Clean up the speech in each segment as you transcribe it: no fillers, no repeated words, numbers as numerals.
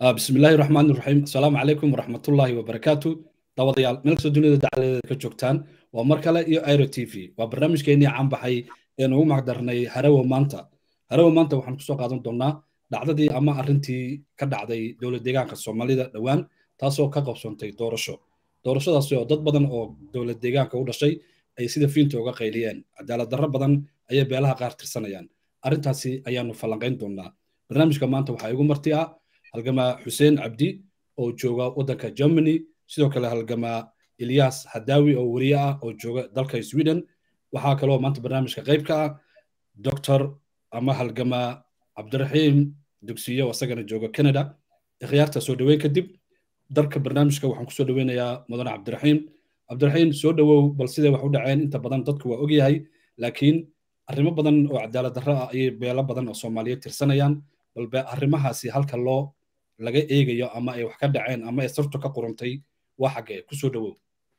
بسم الله الرحمن الرحيم السلام عليكم ورحمة الله وبركاته دawadayaal meel kastoo dunida dacaladeeda ka joogtaan waa mar kale iyo Airo TV waa barnaamijkeennii caan baxay ee ugu magdarnay Harawo maanta waxaan ku soo qaadan doonaa dhacdadii ama arrintii ka dhacday dowlad deegaanka Soomaalida dhawaan taasoo ka qabsantay doorashadaas oo dad badan oo dowlad deegaanka u dhashay ay sida fiinta uga qayliyeen cadaalad darro badan ayay beelaha qaar tirsanayaan arrintaasi ayaanu falanqayn doonaa barnaamijka maanta waxaa igu marti ah halgama Xuseen Cabdi oo jooga wadanka Germany sidoo kale halgama Ilyas Hadawi oo wariye ah oo jooga dalka Sweden waxa kale oo maanta barnaamijka qayb ka ah Dr. ama halgama Cabdiraxiim Dugsiyo oo asagana jooga Canada ikhtiyaarta soo dhaweyn kadib dalka barnaamijka waxaan ku soo dhaweynayaa mudan Cabdiraxiim soo dhawow bal sidee wax u dhaceen inta badan dadku waa og yahay laakiin arrimo badan oo cadaalad darro ah ay beelo badan oo Soomaaliyeed tirsanayaan balba arrimahaasi halka loo laga eegayo ama ay wax ka dhaceen ama ay sirtu ka qorantay waa xagee ku soo dhawow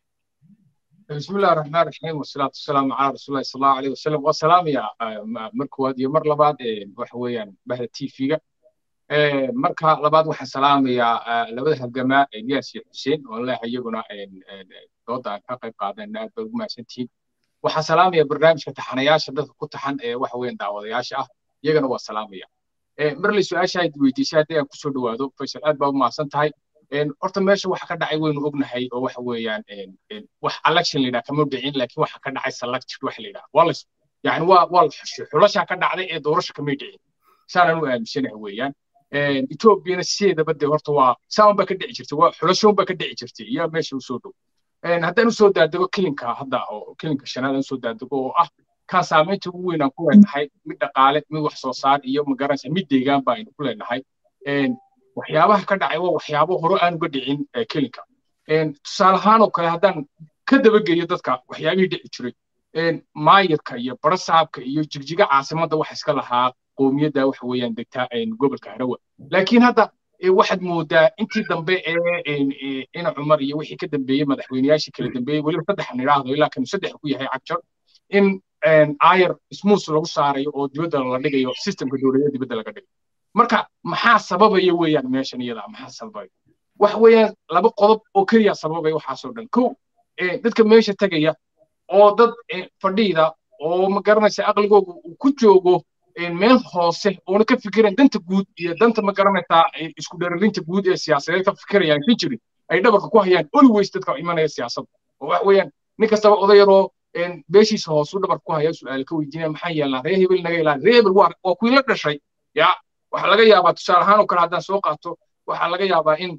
بسم الله الرحمن الرحيم والصلاة والسلام على رسول الله صلى الله عليه وسلم والسلام يا مركواد يا مر لبعض وحويان بهذا التيفيجا مركها لبعض وح سلام يا لبعض الجماعة إلياس حسين والله يجونا دودا كقيب قاعدين ناد ما سنتين وح سلام يا برنامج كتحنياش ده كنت حن وحويان دعوة ياش يجونا والسلام يا مرلي سؤال شايد ويديشات يا كسر دوادو فشل أدبا ما سنتهاي horta meesha waxa ka dhacay waynu ognahay oo waxa weeyaan wax election leeyahay kama dhicin laakiin waxa ka dhacay select wax leeyahay wala yani waa xulasha ka dhacday ee doorasho kama dhicin saanan u aaminsanahay weeyaan Ethiopia sideeda bad horta waa saan ba ka dhici jirtay waa xulasho ba ka dhici jirtay iyo meesha uu soo dhow haddaan u soo daadego kilinka hadda oo kilinka shanaad aan soo daadego oo ah kan saameynta ugu weyn aan ku leenahay mid dhaqaale mid wax soo saar iyo magaranaysa mid deegaan baa aynu ku leenahay waxyaabaha ka dhacay waa waxyaabo hore aan uga dhicin kilinka tusaale ahaan oo kale haddaan ka dabageeyo dadka waxyaabihii dhici jiray maayirka iyo barasaabka iyo jigjiga caasimadda waxa iska lahaa qoomiyadda waxa weeyaan degtaa gobolka Harawa laakiin hadda waxaad moodaa intii dambe ina Cumar iyo wixii ka dambeeyay madaxweynayaashii kala dambeeyay waliba saddex niraahdo ilaa kan saddex ku yahay cagjar in ayar ismuus lagu saarayo oo dibadda la dhigayo systemka dowladda dibadda laga dhigayo marka maxaa sababaya weeyaan meeshan iyada maxaa sababay wax weeyaan laba qodob oo kaliya sababay waxa soo dhan ko dadka meesha tagaya oo dad fadhiida oo ma garanaysa aqligoodu ku joogo meel hoose oo ka fikireen danta guud iyo danta ma garanaysa isku dheeralinta guud ee siyaasadeed ka fikirayaan si jirin ay dhabarka ku hayaan always dadka imanaya siyaasadda oo wax weeyaan nin kastaba odayaroo beeshiisa hoos u dhabarka ku haya su'aal ka weydiinaya maxaa yeelaa reer hebel naga ilaa reer hebel waa kuwii la dhashay yaa waxa laga yaabaa tusaale ahaan oo kale haddaan soo qaato waxa laga yaabaa in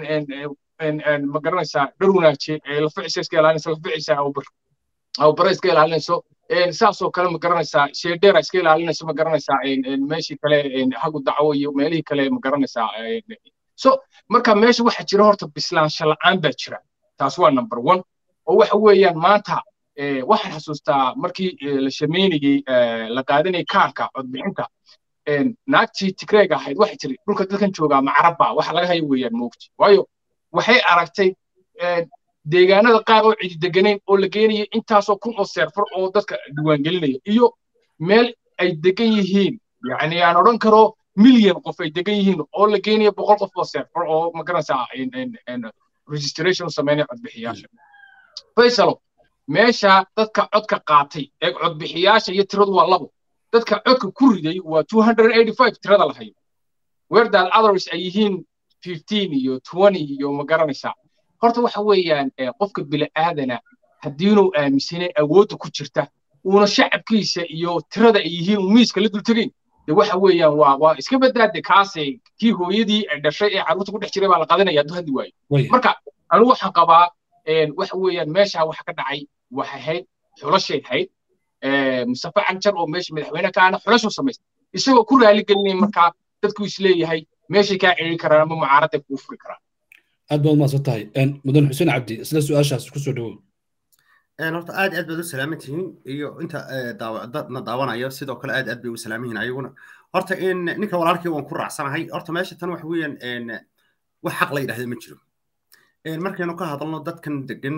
ma garanaysaa dharunaaje la ficisa iska ilaalinayso la ficisa aw bar iska ilaalinayso saas oo kale ma garanaysaa sheedheer iska ilaalinayso ma garanaysaa meeshii kale hagu dacwo iyo meelihii kale ma garanaysaa so marka meesha waxa jira horta bislaansho la'aan baa jira taas waa number 1 oo waxa weeyaan maanta waxaan xasuustaa markii la shameynayay la qaadanay kaarka codbixinta naagtii Tigreega ahayd waxa jiray dhulka dadkan jooga Macaraba waxa laga hayo weeyaan moogti waayo waxay aragtay deegaanada qaar oo cid deganeyn oo la geenayay intaasoo kun oo server oo dadka diiwaan gelinaya iyo meel ay degan yihiin yani aan oran karo milyan qof ay degan yihiin oo la geenayo 100 qof oo server oo ma garanaysaa registration sameynay codbixiyaasha faysalo meesha dadka codka qaatay ee codbixiyaasha iyo tiradu waa labo dadka codka ku riday waa 285 tirada la hayo where the others ay yihiin 15 iyo 20 iyo ma garanaysaa horta waxa weeyaan qofka bini'aadana haddii uu aaminsan awoodda ku jirta uuna shacabkiisa iyo tirada ay yihiin miiska la dul tagay waxa weeyaan waa iska badbaade kaasay kii hooyadii dhashay ee carruurta ku dhex jiray baa la qadanaya hadii waayo marka anigu waxaan qabaa waxa weeyaan meesha waxa ka dhacay waxa ahayd xulashay ahayd Mustafa Cagjar oo meesha madaxweyne ka ah xulasho sameystay isagoo ku raali gelinay marka dadku is leeyahay meesha ka ciri karaan ama mucaarada ku furi karaan aad baad maasan tahay mudan Xuseen Cabdi isla su'aashaas ku soo dhawow horta aad baad u salaamantihiin iyo inta daawanayo sidoo kale aad bay u salaaminayeen ayaguna horta ninka walaalkii waan ku raacsanahay horta meesha tan wax weeyaan wax xaq la yiraahdo ma jiro markaynu ka hadalno dadkan degan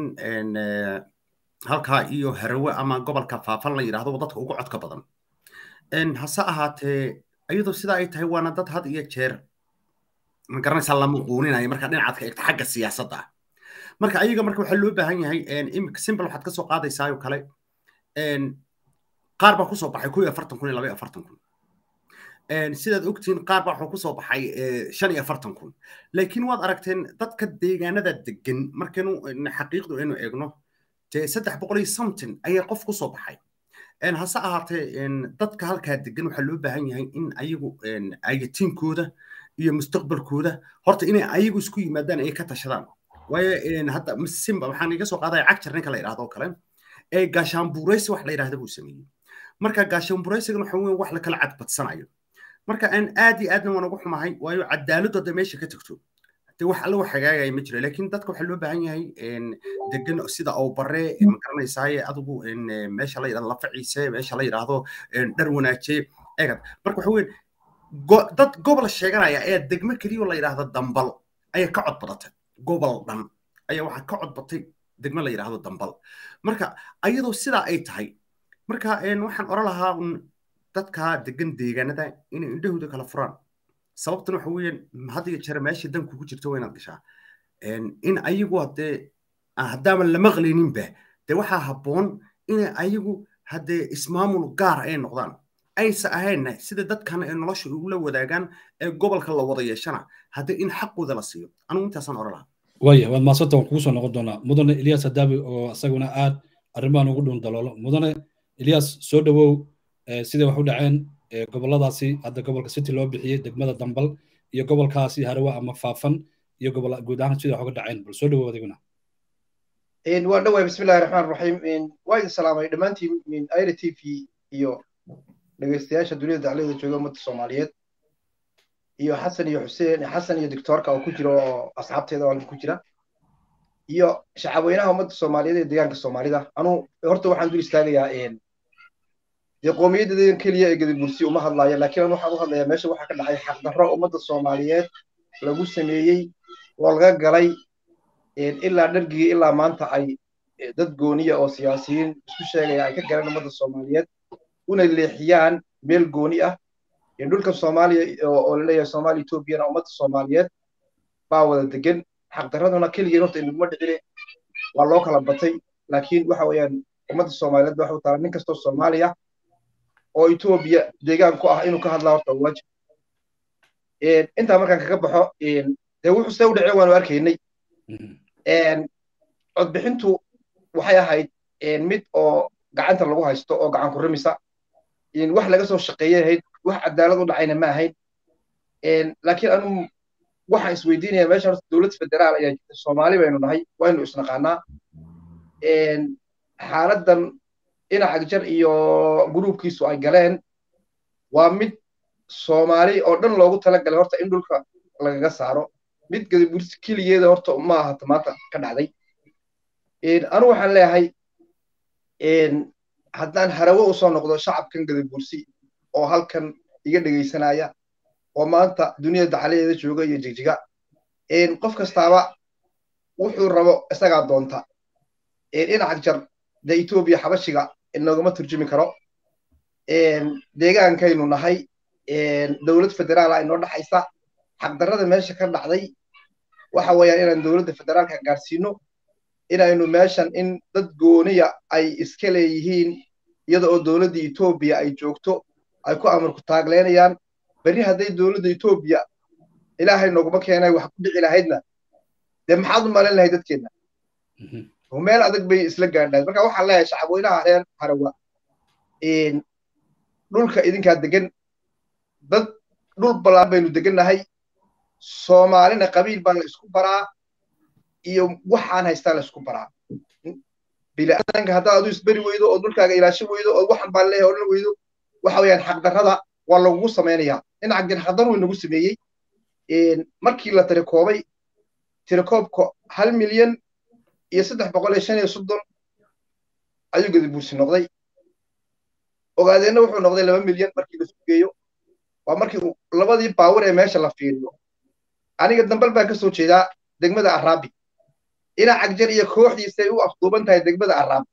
halka iyo Harawe ama gobolka Faafan la yiraahdo dadka ugu codka badan hase ahaatee ayadoo sida ay tahay waana dad had iyo jeer ma garanaysaa lama quuninayo marka dhinacaad ka eegto xagga siyaasadda marka ayaga marka waxaa loo baahan yahay imika simple waxaad ka soo qaadaysaa oo kale qaar baa ku soo baxay 41,000 iyo 42,000 sidaad ogtiin qaar baa wuxuu ku soo baxay 45,000 laakiin waad aragteen dadka deegaanada degan markaynu xaqiiqdu aynu eegno 300 something ayaa qof ku soo baxay hase ahaatee dadka halkaa degan waxaa loo baahan yahay in ayagu ayatiinkooda iyo mustaqbalkooda horta inay ayagu isku yimaadaan ay ka tashadaan waayo hadda simba waxaan iga soo qaadaya cagjar ninka la yidhaahdo kale gaashaanbuuraysi wax la yidhaahdo buu sameeyey marka gaashaanbuuraysigan waxa weeye wax la kala cadbadsanayo marka aan aad iyo aadna waan ugu xumahay waayo cadaaladdu hadda meesha ka tagto dee wax alla wax hagaagaya ma jiro laakiin dadka waxaa loo baahan yahay degan sida oo bare ma garanaysaaye adigu meesha la yidhahdo lafaciise meesha la yidhaahdo dhar wanaaje eegad marka waxa weeye dad gobol sheeganaya ee degmo keliya la yidhaahdo dambal ayaa ka cod badatay gobol dhan ayaa waxaa ka cod batay degmo la yidhaahdo dambal marka ayadoo sidaa ay tahay marka waxaan oran lahaa dadka degan deegaanada inay indhahooda kala furaan sababtan waxa weeyaan had iyo jeer meesha dan kugu jirto waa inaad gashaa in ayagu haddaaman la maqlayninba dee waxaa habboon inay ayagu haddee ismaamul gaar ay noqdaan aysa ahaynna sida dadkan ay nolosha ugula wadaagaan ee gobolka la wada yeeshana haddee in xaqooda la siiyo anigu intaasaan oran lahaa waya waad maasanta waan kugu soo noqon doonaa mudane Ilyas Hadaabi oo asaguna aad arrimahan ugu dhun daloolo mudane Ilyas soo dhawow sidee wax u dhaceen goboladaasi hadda gobolka City loo bixiyay degmada Dambal iyo gobolkaasi Harawa ama Faafan iyo gobol guud ahaan sidee wax uga dhaceen bal soo dhawow adiguna waa dhawaay bismillaahir rahmaanir rahiim waa idin salaamay dhamaantiin min Aira TV iyo dhageystayaasha dunida dacalada jooga ummadda Soomaaliyeed iyo Xasan iyo Xuseen Xasan iyo doctorka oo ku jira oo asxaabteeda oo ku jira iyo shacabweynaha ummadda Soomaaliyeed ee deegaanka Soomaalida anu horta waxaan dul istaagayaa qowmiyadda kaliya ee Gadabursi uma hadlayo laakiin waxaan u hadlayaa meesha waxa ka dhacay xaq darro ummadda Soomaaliyeed lagu sameeyay oo laga galay ilaa dhargii ilaa maanta ay dad gooniya oo siyaasiyiin isku sheegaya ay ka galeen ummadda Soomaaliyeed una leexiyaan meel gooni ah in dhulka Soomaaliya oo la leeyahay Soomaaliya Ethiopia ummadda Soomaaliyeed baa wada degan xaq darraduna kaliya horta in uma dhicin waa loo kala batay laakiin waxa weeyaan ummadda Soomaaliyeed waxa uu taala nin kasta Soomaaliya oo Ethiopia deegaan ku ah inuu ka hadlaa horta waajib inta markaan kaga baxo dee wuxuu soo dhacay waan arkaynay codbixintu waxay ahayd mid oo gacanta lagu haysto oo gacan ku rumisa wax laga soo shaqeeyay wax cadaalad u dhacayna ma ahayn laakiin anu waxaan isweydiinayaa meesha horta dowlad federaal ayaa jirta Soomaali baynu nahay waynu isnaqaanaa xaaladdan dhinaca jar iyo gruubkiisu ay galeen waa mid Soomaali oo dhan loogu talagalay horta in dhulka lagaga saaro mid Gadabursi kaliyeeda horta ma aha maanta ka dhacday anu waxaan leeyahay haddaan Harawo u soo noqdo shacabkan Gadabursi oo halkan iga dhageysanaya oo maanta dunida dacaladeeda jooga iyo jigjiga qof kastaaba wuxuu rabo isaga doonta dhinaca jar da Ethiopia xabashiga inaguma turjumi karo deegaankaynu nahay dowlad federaal ah inoo dhaxaysa xaq darrada meesha ka dhacday waxa weeyaan inaan dowladda federaalka gaarsiino inaynu meeshan in dad gooniya ay iska leeyihiin iyada oo dowladda Ethiopia ay joogto ay ku amarku taagleenayaan bari haday dowladda Ethiopia ilaahay noguma keenay wax ku dhici lahaydna de maxaad u malan lahayd dadkeena meel adag bay isla gaadhaan marka waxaan leeyahay shacabweynaha reer Harawa dhulka idinka degan dad dhul balaan baynu degannahay Soomaalina qabiil baan la isku baraa iyo waxaan haystaa la isku baraa bilaadanka hadaa adu isbari weydo oo dhulkaaga ilaasho weydo oo waxan baan leeyahay oo weydo waxa weeyaan xaq darrada waa lagu sameeyaa dhinaca gan xaq darro nagu sameeyay markii la tirakoobka 1 milyan iyo 335 ayuu Gadabursi noqday ogaadeena wuxuu noqday 2 milyan markii la sugeeyo waa markii labadii power ee meesha la fiiriyo aniga Dambal baan ka soo jeedaa degmada Arabi ina cagjar iyo kooxdiisa ay u afduuban tahay degmada Arabi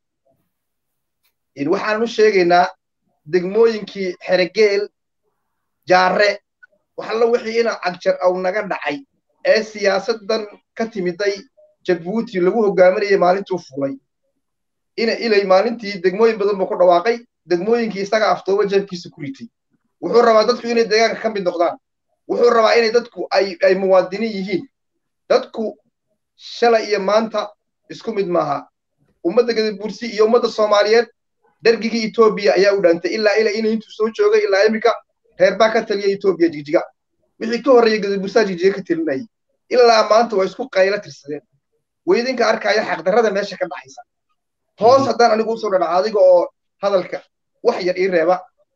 waxaan u sheegaynaa degmooyinkii Xergeel Jaare waxalla wixii ina cagjar aw naga dhacay ee siyaasadan ka timiday Jabuuti lagu hogaaminayay maalintuu fulay ina ilay maalintii degmooyin badan buu ku dhawaaqay degmooyinkii isaga aftooba jeebkiisa ku ritay wuxuu rabaa dadku inay deegaanka ka mid noqdaan wuxuu rabaa inay dadku ay muwaadiniin yihiin dadku shalay iyo maanta isku mid maaha ummadda Gadabursi iyo ummadda Soomaaliyeed dargigii Itoobiya ayaa u dhaantay ilaa inay intuu soo joogay ilaa imika reer baa ka taliyay Itoobiya jigjiga wixii ka horreeyay Gadabursi jigjiga ka talinayay ilaa maanta waa isku qayla tirsadeen weydinka arkaya xaqdarrada meesha ka dhaxaysa hoos haddaan anigu soo dhaca adiga oo hadalka wax yar ii reeba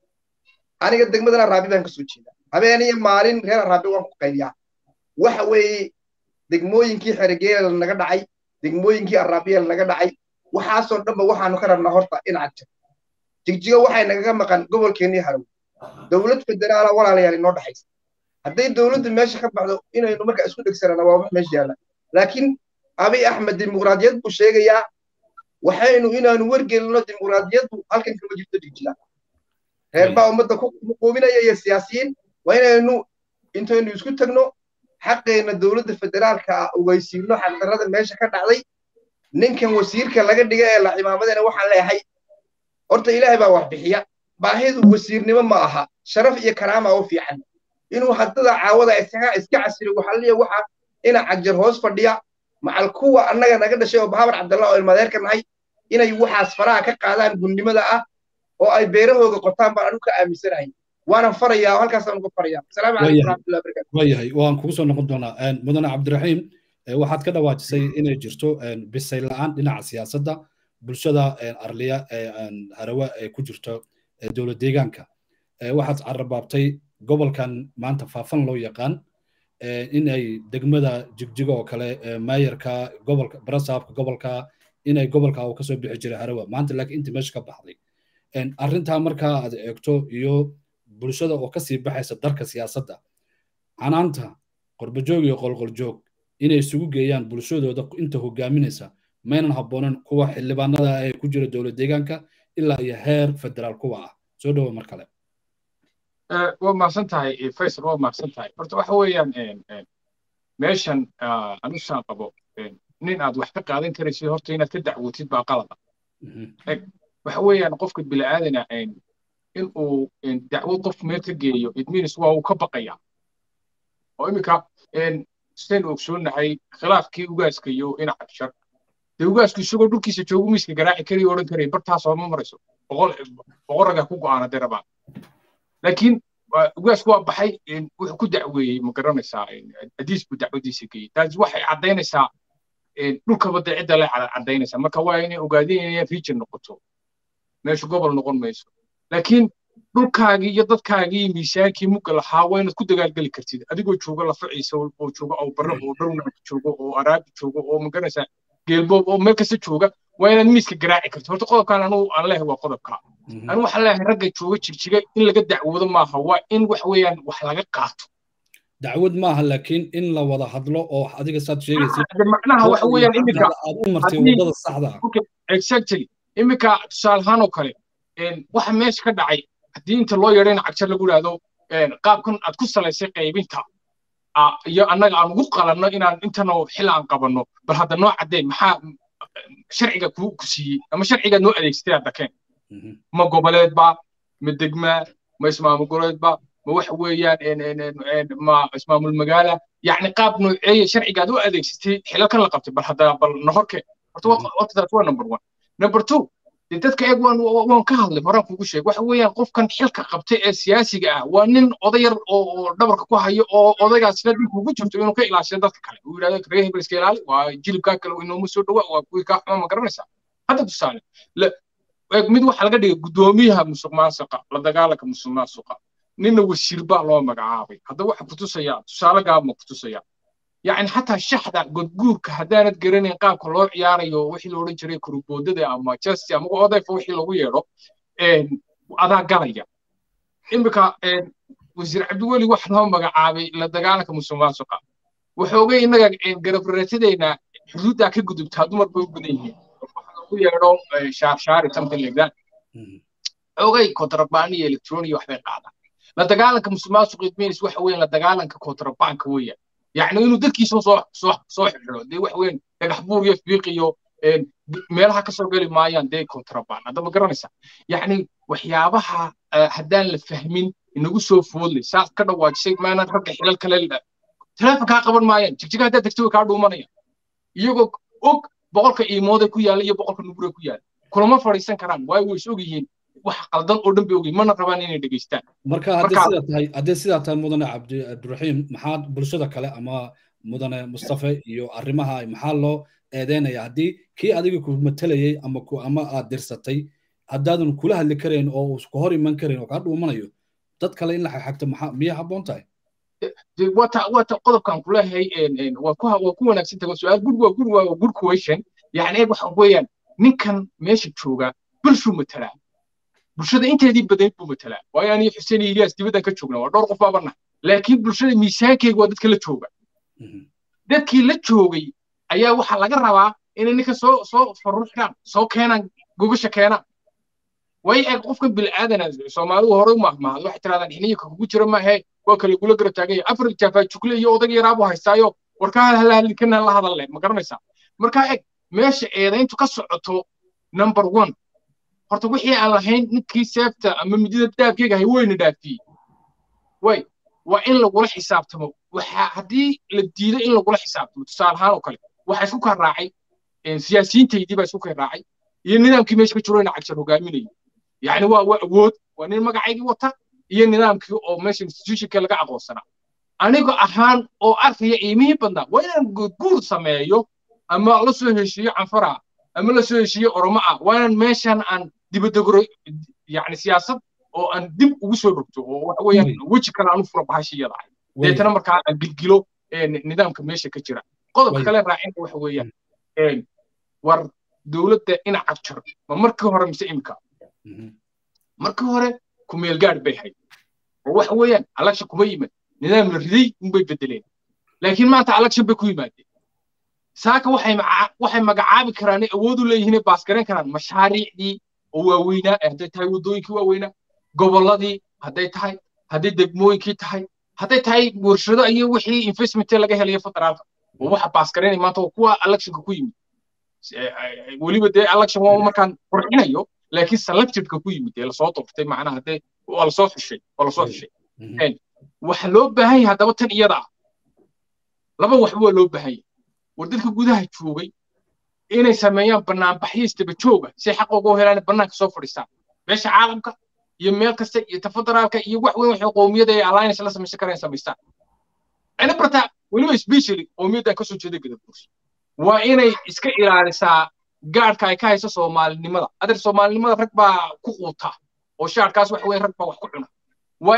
aniga degmadana Raabi baan ka soo jeedaa habeenii maalin reer Raabi waan ku qayliyaa waxa weeye degmooyinkii xergeela naga dhacay degmooyinkii Raabiya naga dhacay waxaasoo dhanba waxaanu ka rabnaa horta in cagta jigjiga waxay naga maqan gobolkeennii Harow dawlad federaal walaalayaal inoo dhaxaysa hadday dawladdu meesha ka baxdo inaynu marka isku dhigsanana waa wax meesha yaala laakiin Abiy Ahmed dimuqraadiyad buu sheegayaa waxaynu inaanu wargelino dimuqraadiyaddu halkan kama jirto jigjiga reer baa ummadda ku qoobinaya iyo siyaasiyiin waa inaynu intaynu isku tagno xaqeena dawladda federaalka ah ogeysiino xaqdarrada meesha ka dhacday ninkan wasiirka laga dhigay ee la cimaamadeena waxaan leeyahay horta ilaahay baa wax bixiya baahidu wasiirnimo ma aha sharaf iyo karaama oo fiican inuu haddada caawada iska casiro waxa leeyahay waxa ina cagjar hoos fadhiya macal kuwa annaga naga dhashay oo Bahabar Cabdallah oo ilmadeerka nahay inay waxaas faraha ka qaadaan gudnimada ah oo ay beerahooga qotaan baan anu ka aaminsanahay وانا فريا وهالكاس انا فريا السلام عليكم ورحمه الله وبركاته وياي وان كوسو نقد دونا مدن عبد الرحيم waxaad ka dhawaajisay inay jirto bisayl la'aan dhinaca siyaasadda bulshada arliya harawa ay ku jirto dawlad deegaanka waxaad carrabaabtay gobolkan maanta faafan loo yaqaan inay degmada jigjiga oo kale maayarka gobolka barasaabka gobolka inay gobolka uu ka soo bixi jiray harawa maanta laakiin inta meesha ka baxday arrinta marka aad eegto iyo bulshada oo ka sii baxaysa darka siyaasadda canaanta qorbajoog iyo qolqoljoog inay isugu geeyaan bulshadooda inta hogaaminaysa maynan habboonan kuwa xildhibaanada ay ku jira dawlad deegaanka ilaa iyo heer federaal kuwa ah soo dhawo mar kale waa mahadsan tahay Faisal waa mahadsan tahay horta waxa weeyaan meeshan anu saan qabo nin aad wax ka qaadan karaysid horta inaad ka dacwootid baa qalad waxa weeyaan qofka bilaaadana in uu dacwo qof meel ka geeyo it means waa uu ka baqaya oo imika sideen ogsoonahay khilaafkii ugaaska iyo ina cagshar dee ugaasku isagoo dhulkiisa joogu miiska garaaci kariyo odhan karaya bartaas oo ma marayso boqoraga ku go'aana dee rabaa laakiin ugaasku waa baxay wuxuu ku dacweeyey ma garanaysaa hadiis buu dacwadiisa geeyey taas waxay caddaynaysaa dhulka badda cidda leh caddaynaysaa marka waa inay ogaadeen inay region noqoto meeshu gobol noqon mayso laakiin dhulkaagii iyo dadkaagii miisaankii mugga lahaa waa inaad ku dagaalgeli kartid adigoo jooga lafaciisa oo jooga oo barre oo dhowna jooga oo araabi jooga oo ma garanaysaa geelboob oo meel kasta jooga waa inaad miiska garaaci kartid horta qodobkan anugu aan leeyahay waa qodobka anu waxaan leeyahay ragga jooga jigjiga in laga dacwoodo maaha waa in wax weeyaan wax laga qaato dacwad maaha laakiin in la wada hadlo oo adiga saad sheegaysid macnaha waxa weeyaan imika aad u martay wadada saxda ah exactly imika tusaale ahaan oo kale waxa meesha ka dhacay haddii inta loo yeedhayna cagjar lagu yidhaahdo qaabkan aad ku salaysay qaybinta iyo annaga aan ugu qalanno inaan intanoo xil aan qabanno bal hadda noo caddeyn maxaa sharciga ku siiyey ama sharcigaad noo adeegsatay aad dakeen ma goboleedba ma degma ma ismaamul goboleedba ma waxa weeyaan ma ismaamul magaala yacni qaab nooceeye sharcigaad u adeegsatay xilalkan la qabtay bal hadda bal nahorke horta taas waa number one number two dadka eeg waan ka hadlay horaan kugu sheeg waxa weeyaan qofkan xilka qabtay ee siyaasiga ah waa nin odayar oo dhabarka ku hayo oo odaygaasina dhulka ugu jirto inuu ka ilaashiyo dadka kale uu yidhahdo reer hebel iska ilaali waa jilibkaa kale inooma soo dhawaa waa kuwii kaa xuma ma garanaysaa hadda tusaale mid waxaa laga dhigay guddoomiyaha musuqmaasuqa la dagaalanka musuqmaasuqa ninna wasiir baa loo magacaabay hadda waxa kutusaya tusaale gaabma kutusaya يعني حتى الشحذا قد جورك هدانت جريني قاب كلور عياري وحي لو رجري كروبودة أما جالس أما قاضي فوحي لو يرو أنا قرية إن بكا وزير عبد الولي واحد هم بقى عابي لدقالك مسلمان سقا وحوجي إنك جرب رتدينا حدود ذاك الجدود تهدمر بيبنيه يرو شار تمثل لك ده أوجي كترباني إلكتروني واحد قاعدة la dagaalanka musuqmaasuqa idmeys waxa weeyaan la dagaalanka kontrabanka weeyaan yacni inuu dadkiisa soo xidho dee waxa weeyaan dhagax buur iyo fiiq iyo meelaha ka soo gali maayaan dee kontraband hadda ma garanaysaa yacni waxyaabaha haddaan la fahmin inagu soo foodlay saas ka dhawaajisay maanaan ragga xilal kale telefonkaa qaban maayaan jigjiga haddaad degto way kaa dhuumanayaan iyagoo og boqolka iimooday ku yaalla iyo boqolka nuguray ku yaalla kulama fadhiisan karaan waayo way is og yihiin wax qaldan oo dhan bay ogyihiin mana rabaan inay dhegaystaan marka haddii sidaa tahay mudane cabdiraxiim maxaa bulshada kale ama mudane mustafa iyo arrimaha maxaa loo eedeynaya haddii kii adiga ku matalayay ama aad dirsatay haddaadan kula hadli karayn oo uu ku hor iman karayn oo kaa dhuumanayo dad kale in la xagxagto miyay habboon tahay wata qodobkan kuleeyahay waa ku wanaagsan tahay su'aal waa good question yacni waxa weeyaan ninkan meesha jooga bulshuu matalaa bulshada inteedii badan buu matalaa waayo aniga xuseen iyo Ilyas dibadda ka joogna waa dhowr qof baabana laakiin bulshada miisaankeyga waa dadka la jooga dadkii la joogay ayaa waxa laga rabaa inay ninka soo faruuxdaan soo keenaan gogasha keenaan way ay qofka bil aadana Soomaalidu hore u mahmaado waxa tiraadaan xiniyo kugu jira ma ahay waa kale kula garab taagay afar jafaa jukle iyo odag yaraabo haystaayo warkaa halkan la hadal leh ma garanaysaa marka meesha eedayntu ka socoto number 1 horta wixii aan lahayn ninkii seefta ama midida daafkiga hay weyna dhaafiyay way waa in lagula xisaabtamo waxa hadii la diido in lagula xisaabtamo tusaale ahaan oo kale waxa isku ka raacay siyaasiyiinteedii baa isku ka raacay iyo nidaamkii meesha ka jiro in cagsan hogaaminayo يعني waa nin magacaygii wata iyo nidaamkii oo meesha institutionka laga aqoonsana aniga ahaan oo arkaya qiimihii badnaa waa inaan guur sameeyo ama la soo heshiiyo canfara ama la soo heshiiyo oromo ah waa inaan meeshan aan dibadda goro yani siyaasad oo aan dib ugu soo rogto oo waxa weeyaan weji kale aan u furo bahashiyada deetana markaa aan gilgilo nidaamka meesha ka jira qodobka kale raacin waxa weeyaan war dawladda ina cagjar ma markii hore mise imka markii hore ku meel gaar bay hayd oo waxa weeyaan election kuma yimid nidaam la riday in bay bedeleen laakiin maanta election bay ku yimaadeen saaka waxay magacaabi karaan awood u leeyihiin baas garan karaan mashaariicdii oo waaweynaa hadday tahay wadooyinkii waaweynaa gobolladii hadday degmooyinkii hadday tahay warshado iyo wixii investment laga helayo federaalka oo waxa baas garanay maanta kuwa electionka ku yimid weliba dee election waa markaan qurxinayo laakiin selected-ka ku yimid ee lasoo doortay macnaha hadee waa lasoo xushay waxa loo baahan yahay haddaba tan iyada ah laba waxba waa loo baahan yahay war dadka gudaha joogay inay sameeyaan banaanbaxyo istaba jooga si xaq ugu helaan banaanka soo fadhiistaan meesha caalamka iyo meel kasta iyo federaalka iyo wax weyn waxay qowmiyada ay alliance la samaysan karaan samaystaan ana barta weliba especially qowmiyada ka soo jeeda gadabuursi waa inay iska ilaalisaa gaarka ay ka hayso Soomaalinimada adeer Soomaalinimada rag baa ku quuta oo shaarkaas wax weyn rag baa wax ku cuna waa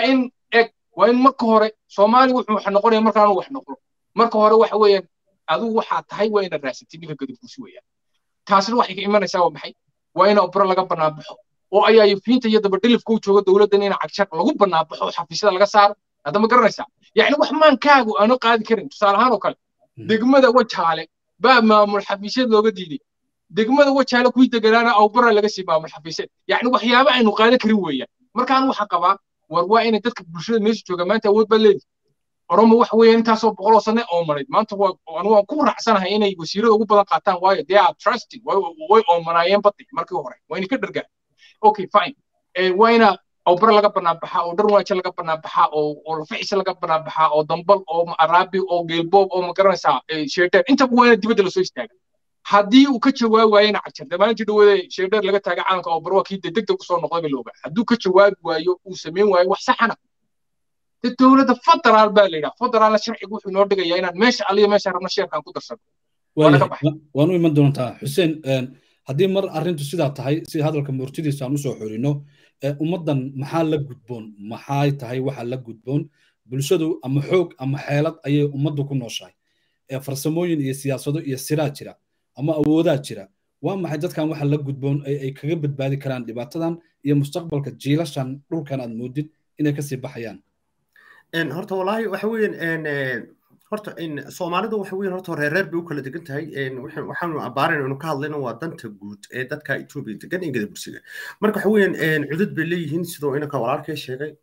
in marka hore Soomaali wuxuu wax noqonaya markaan wax noqdo marka hore waxa weeyaan adigu waxa tahay waa inaad raasatid ninka gadabuursi weeyaan taasina waxay ka imanaysaa waa maxay waa in opera laga banaabaxo oo ayaa fiinta iyo daba dhilifka u jooga dawladda in cagshaq lagu banaabaxo xafiisyada laga saaro hadda ma garanaysaa yani wax maankaagu aanu qaadi karin tusaale ahaan oo kale degmada wajaale baa maamul xafiisyad looga diiday degmada wajaale ku deganaana opera laga sii maamul xafiisyad yani waxyaabo aynu qaadi karin weeyaan markaan waxa qabaa war waa in dadka bulshada meesha jooga maanta awood baa leeyahay oromo wax weeyaan intaasoo boqol sano oo maray maanta waan ku raacsanahay inay wasiirada ugu badan qaataan waayo they are trusting way oomanaayeen badi markii hore waa in ka dhargaan okay fine waa ina opera laga banaabaxaa oo dharwaajo laga banaabaxaa oo laficis laga banaabaxaa oo dambal oo araabi oo geelboob oo magaranaysaa sheedheer inta waa ina dibadda lasoo istaaga haddii uu ka jawaabi waayena cagjar dhammaantii dhaweede sheedheer laga taaga caalamka opera waa kii degdeg kusoo noqday ba looga hadduu ka jawaabi waayo uu samayn waayo wax saxana dawladda federaal baa la yidhaha federaalna sharcigu wuxuu noo dhigayaa inaan meesha aliyo meesha rabna sheerkaan ku darsano waan u iman doontaa xuseen haddii mar arrintu sidaa tahay si hadalka murtidiisa aan usoo xorino ummaddan maxaa la gudboon maxay tahay waxa la gudboon bulshadu ama xoog ama xeelad ayay ummaddu ku nooshahay farsamooyin iyo siyaasado iyo siraa jira ama awoodaa jira waa maxay dadkan waxa la gudboon ay kaga badbaadi karaan dhibaatadan iyo mustaqbalka jiilashan dhulkan aad moodid inay kasii baxayaan horta wallaahi waxa weeyaan horta Soomaalidu waxa weeyaan horta reer bay u kala degan tahay waxaanu abaarayno ka hadlayno waa danta guud ee dadka Itoobiya degan ingada bulshada marka waxa weeyaan cudud bay leeyihiin sidoo inaka walaalkay sheegay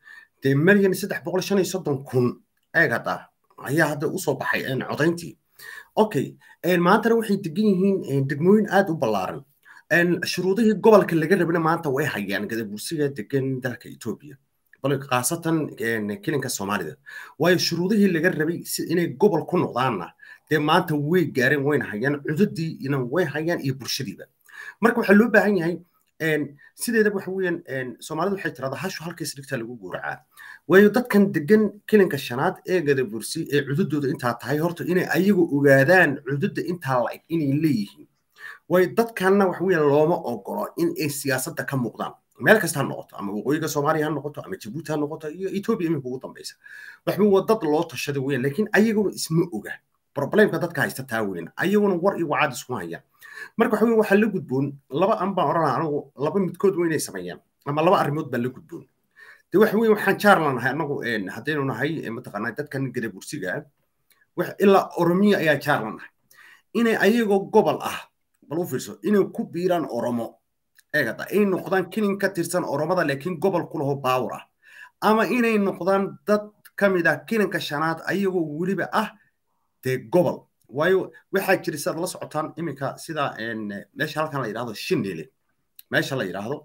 dee milyan 335,000 eegada ayaa hadda u soo baxay codayntii okay maantana waxay degan yihiin degmooyin aad u ballaaran shuruudihii gobolka laga rabina maanta way hayaan gadabuursiga degan dalka Itoobiya bal qaasatan kilinka Soomaalida way shuruudihii laga rabay inay gobol ku noqdaanna dee maanta way gaareen wayna hayaan cududii ina way hayaan iyo bulshadiiba marka waxa loo baahan yahay sideeda waxa weeyaan Soomaalidu waxay tiraahdaa hashu halkiis dhigta lagu guuracaa way dadkan degan kilinka shanaad ee gadabuursi ee cududooda inta tahay horta inay ayagu ogaadaan cududda inta la eg inay leeyihiin way dadkanna wax weeyaan looma ogolo in ay siyaasadda ka muuqdaan meel kasta ha noqoto ama waqooyiga Soomaaliya ha noqoto ama Djibouti ha noqoto iyo Ethiopia imika ugu dambaysa waxba wadad loo tashada weeyaan laakiin ayaguna isma oga problemka dadka haysta taa weeyaan ayaguna war iyo wacad isku hayaan marka waxa la gudboon laba aan baan oranaa anigu laba midkood weynay sameeyaan ama laba arrimood baa la gudboon de waxa weeyaan waxaan jaarlanahay anagu hadaynu nahay mataqaanaa dadkan gadabuursiga wax ilaa Oromiya ayaa jaarlanahay inay ayagoo gobol ah bal u fiirso inay ku biiraan Oromo eegada ay noqdaan kilin ka tirsan Oromada laakiin gobol ku laho power ah ama inay noqdaan dad kamid ah kilinka shanaad ayagoo waliba ah de gobol waayo waxa jira sad la socotaan imika sida meesha halkan la yiraahdo Shinile meesha la yiraahdo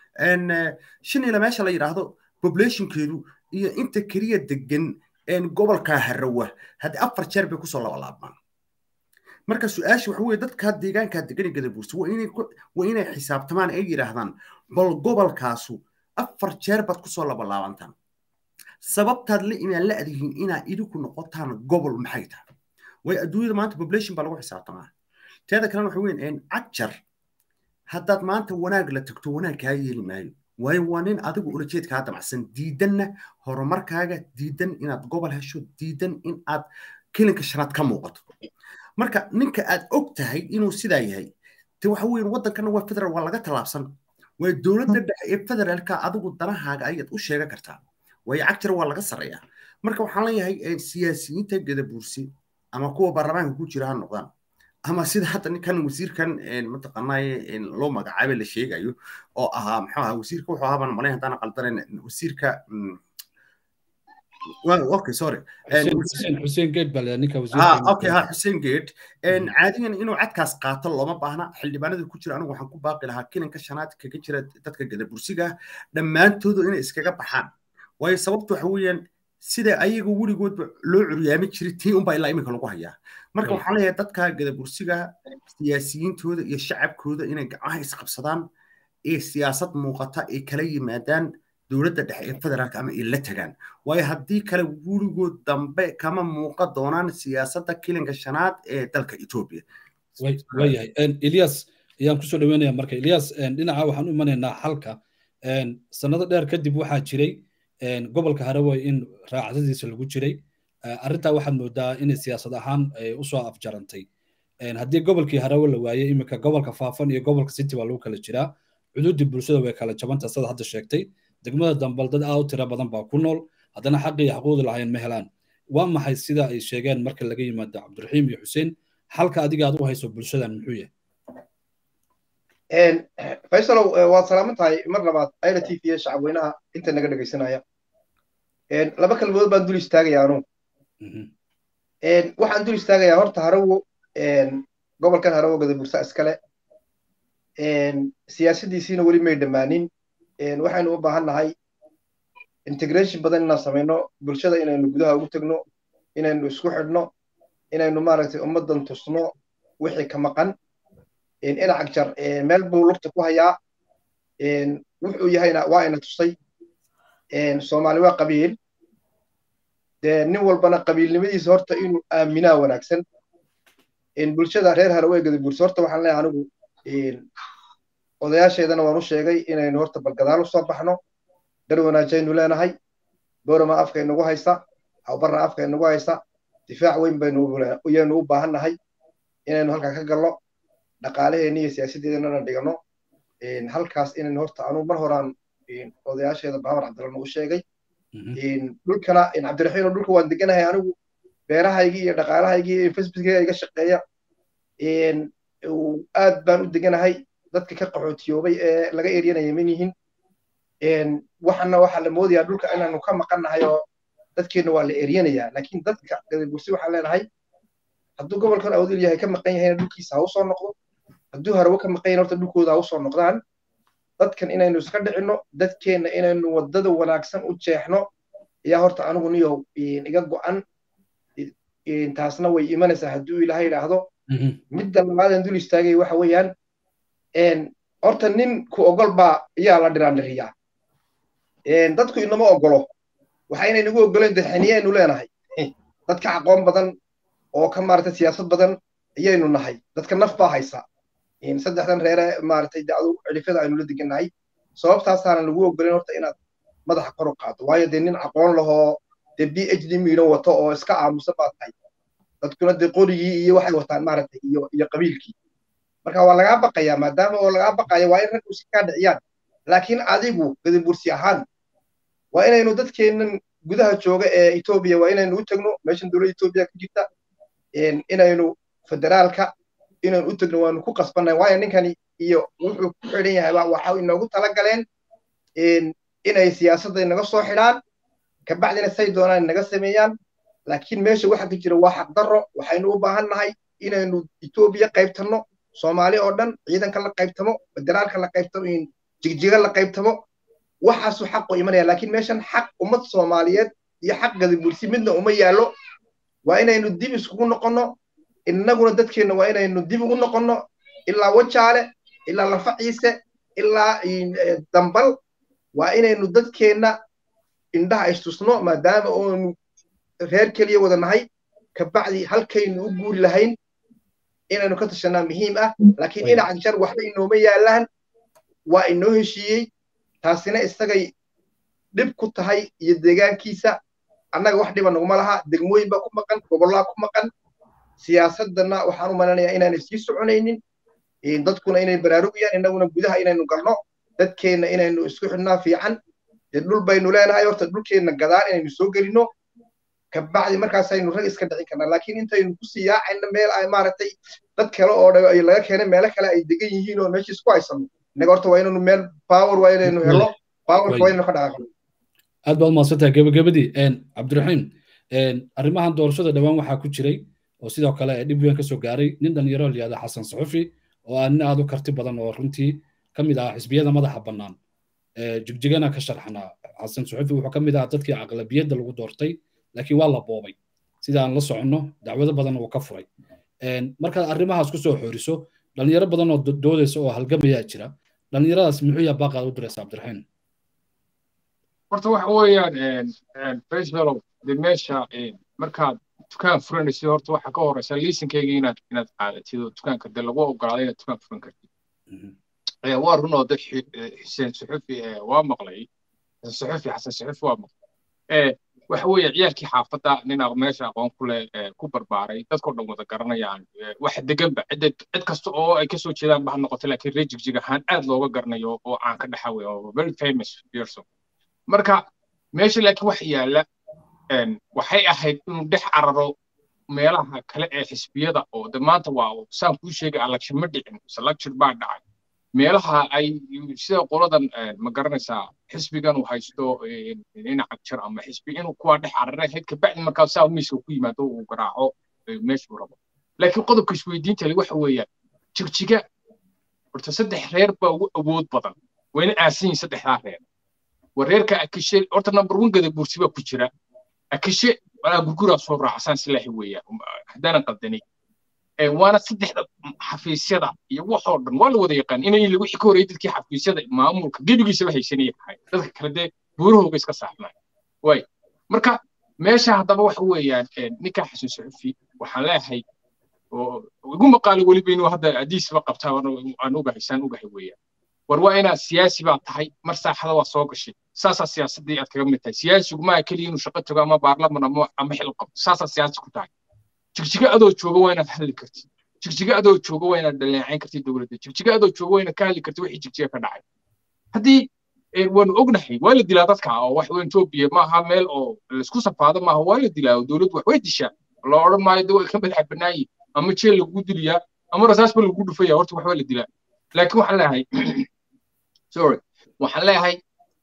Shinile meesha la yiraahdo population-keedu iyo inta kaliya degan gobolka Harawa had 4 jeer bay ku soo laabmaan marka su'aashu waxa weeye dadka deegaanka degan gadabuursi waa inay xisaabtamaan ay yiraahdaan bal gobolkaasu 4 jeer baad ku soo laabantaan sababtaad la inaan la adihin inaa idinku noqotaan gobol maxay tahay way adduunyada maanta population baa lagu xisaabtamaa teeda kale waxa weeyaan acjar haddaad maanta wanaag la tagto wanaag kaa yeeli maayo waayo waa nin adigu ulajeedkaa damacsan diidanna horumarkaaga diidan inaad gobol hesho diidan in aad kilinka shanaad ka muuqato marka ninka aad og tahay inuu sidaa yahay te waxa weeyaan waddankana waa federal waa laga talaabsan way dowladda dhexe ee federaalka adigu danahaaga ayaad u sheegan kartaa way acjar waa laga sareeyaa marka waxaan leeyahay siyaasiyiinta gadabuursi ama kuwa baarlamaanka ku jira ha noqdaan ama sida hadda ninkan wasiirkan mataqaanaa loo magacaabay la sheegayo oo ahaa muxuu ahaa wasiirka wuxuu ahaa baan malayn hadaan qaldanen wasiirka okay sorry Hussein Gate bal ninka wasiirka okay Hussein Gate caadiyan inuu cadkaas qaato looma baahna xildhibaanada ku jira anigu waxaan ku baaqi lahaa kilinka shanaad kaga jira dadka gadabuursiga dhammaantoodu inay iskaga baxaan waayo sababtu waxa weeyaan sida ayagu wurigood loo curyaami jiray tii un baa ilaa imika lagu hayaa marka waxaan leeyahay dadka gadabuursiga siyaasiyiintooda iyo shacabkooda inay gacmaha isqabsadaan ee siyaasad muuqata ay kala yimaadaan dowladda dhexe ee federaalka ama ay la tagaan waayo haddii kale wurigood dambe kama muuqa doonaan siyaasadda kilinka shanaad ee dalka Ethiopia wayahay Ilyas ayaan ku soo dhaweynayaa marka Ilyas dhinaca waxaan u imanaynaa xalka sanado dheer kadib waxaa jiray gobolka Harawa in raacdadiisa lagu jiray arrinta waxaad moodaa in siyaasad ahaan ay u soo afjarantay haddii gobolkii Harawa la waayay imika gobolka Faafan iyo gobolka City waa lagu kala jiraa cududii bulshada way kala jabanta sida hadda sheegtay degmada Dambal dad aad u tiro badan baa ku nool haddana xaqii xuquuqda lahayn ma helaan waa maxay sida ay sheegeen marka laga yimaado Cabdiraxiim iyo Xuseen halka adiga aad u hayso bulshadan muxuu yahay Faisal waa salaamantahay mar labaad ayna TV shacabweynaha inta naga dhageysanaya laba kalmood baan dul istaagayaa anu waxaan dul istaagayaa horta Harawo gobolkan Harawo gadabuursa iskale siyaasadiisina weli may dhamaanin waxaanu u baahannahay integration badan inaan samayno bulshada inaynu gudaha ugu tagno inaynu isku xidhno inaynu maaragtay ummadan tusno wixii ka maqan ina cagjar meel buu lugta ku hayaa wuxuu yahayna waa ina tusay Soomaali waa qabiil nin walbana qabiilnimadiisa horta inuu aaminaa wanaagsan bulshada reer Harawo gadabuursa horta waxaan leeyahay anigu odayaasheedana waan u sheegay inaynu horta balgadaal u soo baxno dar wanaajaynu leenahay boorama afka inagu haysa hawbarna afka inagu haysa difaac weyn baynu u baahannahay inaynu halkaa ka galno dhaqaalaheena iyo siyaasadeedana dhigano halkaas inaynu horta anu mar horaan odayaasheeda Baamar Cabdalla nagu sheegay dhulkana Cabdiraxiim dhulka waan deganahay anigu beerahaygii iyo dhaqaalahaygii iyo Facebookayga iga shaqeeya aad baan u deganahay dadka ka qaxootiyoobay ee laga eeryanaya min yihiin waxana waxa la moodayaa dhulka inaanu ka maqannahay oo dadkeena waa la eryanayaa laakiin dadka gadabursi waxaan leenahay hadduu gobolkan awdil yahay ka maqan yahayna dhulkiisa ha u soo noqdo hadduu harawo ka maqan yahay horta dhulkooda ha u soo noqdaan dadkan inaynu iska dhicinno dadkeena inaynu waddada wanaagsan u jeexno ayaa horta anigu niyo iga go'an taasna way imanaysaa hadduu ilaahay yidhaahdo midda labaadan dul istaagay waxa weeyaan horta nin ku ogol baa ayaa la dhiraandhiriyaa dadku inama ogolo waxayna inagu ogoleen daxaniyaynu leenahay dadka aqoon badan oo ka maaragtay siyaasad badan ayaynu nahay dadka naf baa haysa saddexdan reere maaragtay dacdo cilifada aynu la degannahay sababtaasaana lagu ogoleen horta inaad madaxa kor u qaado waayo dee nin aqoon lahoo dee PhD miidhan wato oo iska aamusan baad tahay dadkuna dee qorigii iyo waxay wataan maaragtay iyo qabiilkii marka waa lagaa baqayaa maadaama oo lagaa baqayo waa in raggu si kaa dhiciyaan laakiin adigu gadabursi ahaan waa inaynu dadkeennan gudaha jooga ee Ethiopia waa inaynu u tagno meeshan dowladda Ethiopia ka jirta inaynu federaalka inaynu u tagno waanu ku qasbanay waayo ninkani iyo wuxuu ku xidhan yahay waxa inoogu talagaleen inay siyaasadda naga soo xidhaan ka bacdina say doonaan naga sameeyaan laakiin meesha waxa ka jira waa xaq darro waxaynu u baahan nahay inaynu Ethiopia qaybtano Soomaali oo dhan ciidanka la qaybtamo federaalka la qaybtamo jigjiga la qaybtamo waxaasuu xaq u imanaya laakiin meeshan xaq ummad Soomaaliyeed iyo xaq gadabursi midna uma yaalo waa inaynu dib iskugu noqonno innaguna dadkeena waa inaynu dib ugu noqonno ilaa Wajaale ilaa Lafaciise ilaa Dambal waa inaynu dadkeena indhaha istusno maadaama oonu reer kaliya wada nahay ka bacdi halkaynu u guuri lahayn inaynu ka tashanaa muhiim ah laakiin dhinaca jar waxba inooma yaalaan waa inoo heshiiyey taasina isagay dhib ku tahay iyo deegaankiisa annaga wax dhiba naguma laha degmooyin baa ku maqan gobollaa ku maqan siyaasadana waxaan u malanayaa inaanay sii soconaynin dadkuna inay baraarugayaan innaguna gudaha inaynu galno dadkeenna inaynu isku xidhnaa fiican dee dhul baynu leenahay horta dhulkeenna gadaan inaynu soo gelino ka bacdi markaasaynu rag iska dhicin karnaa laakiin intaynu ku sii yaacayna meel ay maaragtay dad kale oo laga keenay meelo kale ay degan yihiin oo meesha isku haysano innaga horta waa inaynu meel power waa inaynu helo powerka waa inaynu ka dhaqaaqno aad baad mahadsantahay gabagabadii cabdiraxiim arrimahan doorashada dhawaan waxaa ku jiray oo sidoo kale dhib weyn ka soo gaaray nin dhalinyaro la yidhaahdo xasan saxufi oo ah nin aad u karti badan oo runtii ka mid ah xisbiyada madaxa bannaan jigjigana ka sharxanaa xasan saxufi wuxuu ka mid ahaa dadkii aqlabiyadda lagu doortay laakiin waa la boobay sida aan la soconno dacwado badan uu ka furay markaad arrimahaas ku soo xooriso dhalinyaro badan oo doodaysa oo halgamayaa jira dhalinyaradaas muxuu yahay baaqaad u diraysa cabdiraxiim horta waxa weeyaan faysalow dee meesha markaad dukaan furanaysid horta waxa ka horeysa liisankeyga inaad qaadatid oo dukaanka dee lagu ogolaaday inaad dukaan furan kartid waa run oo dad xuseen saxufi waa maqlay xasan saxufi waa maqlay waxa weeye ciyaalkii xaafadda nin meesha aqoon ku leh ku barbaaray dadkoo dhan wada garanayaan waxa deganba cid kasta oo ay kasoo jeedaan ba ha noqoto laakiin reer jigjig ahaan aad looga garanayo oo aan ka dhaxaway oo very famous person marka meesha laakiin wax yaala waxay ahayd inuu dhex cararo meelaha kale ee xisbiyada oo de maanta waa saan kuu sheegay election ma dhicin election baa dhacay meelaha ay sida qoladan ma garanaysaa xisbigan uu haysto dhinaca jir ama xisbi inuu kuwa dhex cararay ahayd ka bacdi markaa saa miiska ku yimaado uu garaaco meeshuu rabo laakiin qodobka isweydiinta le waxa weeyaan jigjiga horta saddex reer baa ugu awood badan wayna aasan yihiin saddexdaa reer waa reerka akishe horta number one gadabursi baa ku jira akishe walaa gurguraa soo raacsan silaaxi weeyaan haddaanan qaldanay وانا صدح حفيسيدا iyo waxoo dhan waa la wada yaqaan inay wixii ka horeeyay dadkii xafiisyada maamulka gebigiisa waxay sanayeen dadka kale de buurahooga iska saafnaa way marka meesha hadaba wax weeyaan ninka xasan saxufi waxaan leeyahay oo ugu maqaal waliba inuu hadda adiis ba qabtaa aan ugahay weeyaan war waa ina siyaasi baa tahay mar saaxada waa soo gashay saasa siyaasadii aad kaga mid tahay siyaasigu ma kaliya inuu shaqo tago ama baarlamaan ama xil qabto saasa siyaasi ku tahay jigjiga adoo jooga waa inaad hadli kartid jigjiga adoo jooga waa inaad dhaleecayn kartid dowladda jigjiga adoo jooga waa inaad ka hadli kartid wixii jigjiga ka dhacay haddii waanu ognahay waa la dilaa dadka oo wax weyn Ethiopia ma aha meel oo la isku safaado ma aha waa la dilaa dowladdu wax way dishaa la oran maayo dawlad ka madax banaayay ama jeel lagu diliyaa ama rasaas ba lagu dhufaya horta wax waa la dilaa laakiin waxaan leeyahay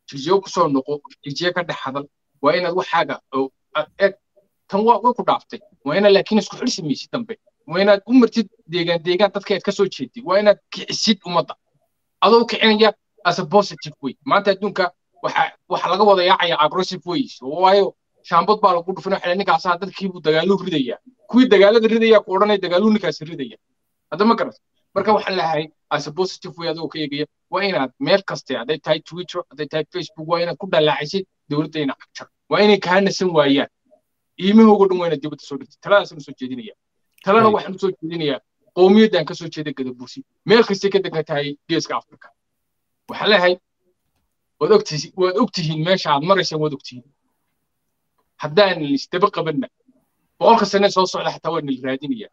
jigjiyo ku soo noqo jigjiyo ka dhex hadal waa inaad waxaaga eg tan way ku dhaaftay waa inaad laakiin isku xidhi samaysid dambe waa inaad u martid deegaan dadka aad ka soo jeedid waa inaad kicisid ummadda adoo kicinaya as a positive way maanta adduunka waxa laga wada yaacaya aggressive ways waayo shaambad baa lagu dhufan waxa ninkaas dadkii buu dagaalo ridaya kuwii dagaalada ridaya ku oranay dagaalo ninkaas ridaya hadda ma garas marka waxaan leeyahay as a positive way adoo ka eegaya waa inaad meel kasta haday tahay Twitter haday tahay Facebook waa inaad ku dhalaacisid dawladdeena cagjar waa inay ka hanasan waayaan iimahooga dhan waa inaad dibadda soo dhigtid taladaasaan soo jeedinaya talana waxaan soo jeedinayaa qowmiyaddan ka soo jeeda Gadabursi meel kasta ka degan tahay geeska Afrika waxaan leeyahay waad ogtihiin meesha aad maraysaan waad ogtihiin haddaan isdaba qabanna boqolka sano soo socda xataa waa nil raadinaya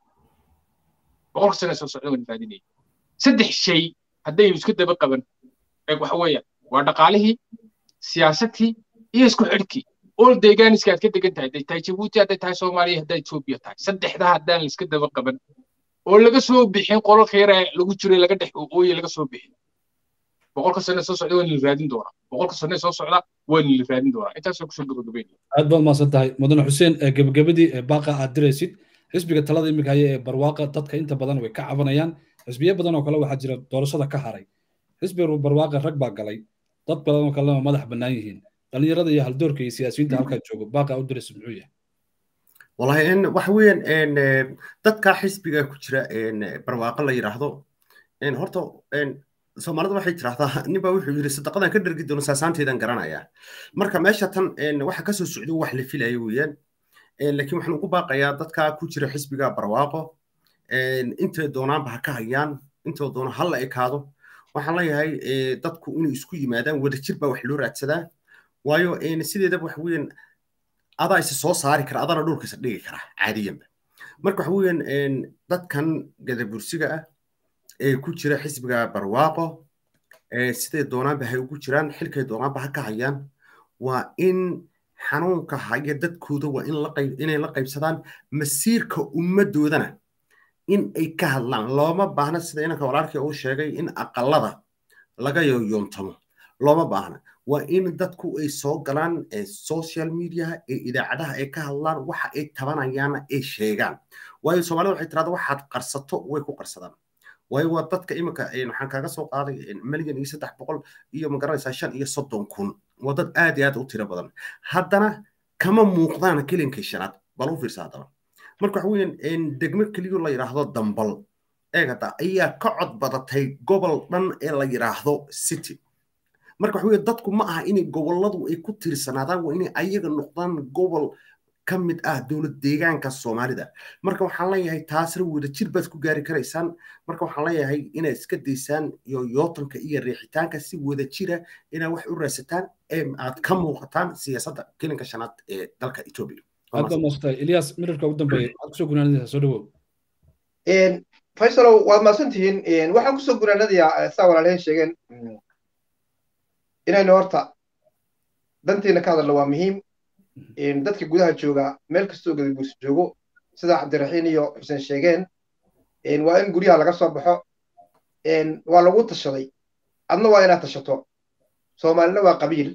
boqolka sano soo socda waa nil raadinaya saddex shay haddaynu iska daba qaban waxa weeyaan waa dhaqaalihii siyaasadkii iyo isku xidhkii all deegaaniska aad ka degan tahay hadday tahay Djibouti hadday tahay Soomaaliya hadday Ethiopia tahay saddexda haddaan la iska daba qaban oo laga soo bixin qolalka yar ee lagu jiray laga dhex ooyay laga soo bixin boqolka sano soo socda waa nil raadin doona boqolka sano soo socda waa nil raadin doona intaas oo kusoo gabagabeynaya aad baad maasan tahay mudane xuseen gabagabadii baaqa aad diraysid xisbiga talada imika haya ee barwaaqa dadka inta badan way ka cabanayaan xisbiyo badan oo kale waxaa jira doorashada ka haray xisbiga barwaaqa rag baa galay dad badan oo kale madax bannaan yihiin dhalinyarada iyo haldoorka iyo siyaasiyiinta halkaa jooga baaqa u diraysid muxuu yahay والله إن وحوين إن تذكر حسب كتير إن برواقة الله يرحضه إن هرتو إن سومالد waxay tiraahdaa niba wuxuu yiri sadaqadan ka dhargi doono saasaanteedan garanaya marka meesha tan in waxa ka soo socdo wax la filayo weeyaan laakiin waxaan ugu baaqayaa dadka ku jira xisbiga barwaaqo inta doonaan ba ka hayaan inta doona hal la ekaado waxaan leeyahay dadku inay isku yimaadaan wada jir ba wax loo raadsadaa waayo sideedaba wax weeyaan adaa is soo saari kara adana dhulkiisa dhigi kara caadiyan marka wax weeyaan dadkan Gadabursiga ah ku jira xisbiga barwaaqo sidee doonaan ba hay ugu jiraan xilkay doonaan ba ka hayaan waa in xanuunka haya dadkooda waa inay la qaybsadaan masiirka ummadoodana in ay ka hadlaan looma baahna sida inanka walaalkii uu sheegay in aqalada laga yoontamo looma baahna waa in dadku ay soo galaan social media ee idaacadaha ay ka hadlaan waxa ay tabanayaan ay sheegaan waayo Soomaalidu waxay tiraahdaa waxaad qarsato way ku qarsadaan way waa dadka imika waxaan kaga soo qaaday milyan iyo 300 iyo ma garanaysaa 5 iyo 30 kun waa dad aad iyo aad u tiro badan haddana kama muuqdaan kalinkii shanaad bal u fiirsadaba marka waxa weeyaan degmo kaliyo la yiraahdo Dambal eegata ayaa ka cod badatay gobol dhan ee la yiraahdo City marka waxa weeyaan dadku ma aha in goboladu ay ku tiirsanaadaan waa in ayaga noqdaan gobol kamid dawlad deegaanka Soomaalida marka waxaan leeyahay taasir wada jir baad ku gaari karaysaan marka waxaan leeyahay inay iska deysaan iyo yootanka iyo riixitaanka si wada jira inay wax u raasataan ee aad ka muuqataan siyaasadda kilinka shanaad ee dalka Ethiopia hadda mustay Ilyas mirarka ugu dambeeyay aad ku soo gunaanaysaa soo dhawow Faisal waad maasantihiin waxaan ku soo gunaanadayaa saa walaalaheen sheegeen inaynu horta danteena ka hadalno waa muhiim dadka gudaha jooga meel kastoo Gadabursi joogo sida Cabdiraxiin iyo Xuseen sheegeen waa in guryaha laga soo baxo waa lagu tashaday adna waa inaad tashato Soomaalina waa qabiil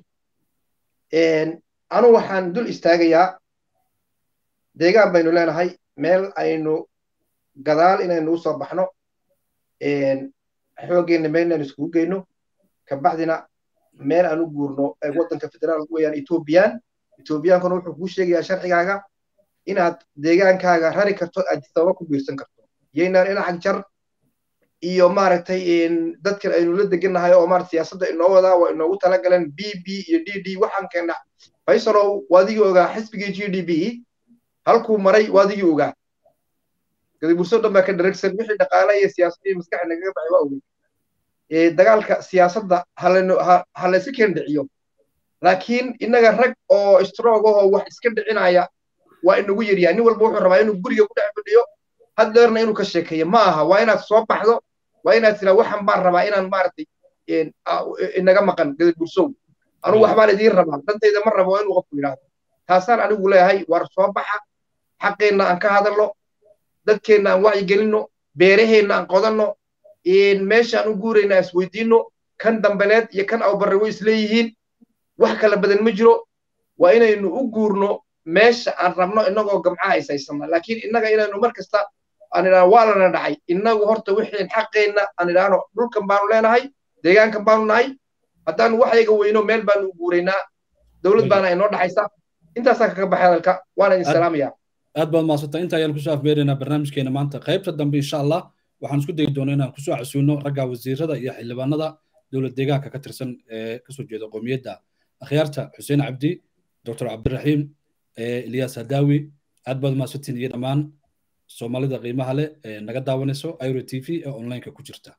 anu waxaan dul istaagayaa deegaan baynu leenahay meel aynu gadaal inaynu soo baxno xooggeena meel inaynu iskugu geyno ka bacdina meel aan u guurno waddanka federaal weeyaan Ethiopian-kuna wuxuu kuu sheegayaa sharcigaaga inaad deegaankaaga rari karto aad sabab ku biirsan karto yeynaan inaad jar iyo maaragtay dadkan aynu la degannahay oo maaragtay siyaasadda inoo wadaa waa inoogu talagaleen BB iyo DD waxaan keena Faisalow waadigii ogaa xisbigii GDP halkuu maray waadigii ogaa Gadabursi dhan baa ka dharagsan wixii dhaqaale iyo siyaasadii maskaxda naga baxay waa ogaa dagaalka siyaasadda halayska keen dhiciyo laakiin inaga rag oo strong oo wax iska dhicinaya waa inagu yaryahay nin walba wuxuu rabaa inuu guriga ku dhex fadhiyo haddeerna inuu ka sheekeeyo ma aha waa inaad soo baxdo waa inaad tira waxan baan rabaa inaan maaragtay inaga maqan Gadabursow anigu waxbaan idiin rabaa dantayda ma rabo inuu qofku yidhaahdo taasaan anigu leeyahay war soo baxa xaqeenna aan ka hadalno dadkeenna aan wacyi gelinno beeraheenna aan qodanno meeshaan u guurayna isweydiinno kan dambeneed iyo kan awbarre way isleeyihiin wax kala badan ma jiro waa inaynu u guurno meesha aan rabno innagoo gamcaha haysaysana laakiin innaga inaynu mar kasta aan idhaahno waa lana dhacay innagu horta wixii xaqeenna aan idhaahno dhulkan baanu leenahay deegaankan baanu nahay haddaan waxayga weyno meel baanu u guuraynaa dowlad baana inoo dhaxaysa intaasaa kaga baxay hadalka waana idin salaamayaa aad baad maasanta inta ayaan kusoo afbeeraynaa barnaamijkeena maanta qaybta dambe insha allah waxaan isku dayi doonaa inaan kusoo casuuno ragga wasiirada iyo xildhibaanada dowlad deegaanka ka tirsan ee kasoo jeeda qowmiyadda akhyaarta xuseen cabdi dr cabdiraxiim ilyas hadawi aad baad maasantiin iyo dhammaan soomaalida qiimaha leh ee naga daawanayso iro tv ee online-ka ku jirta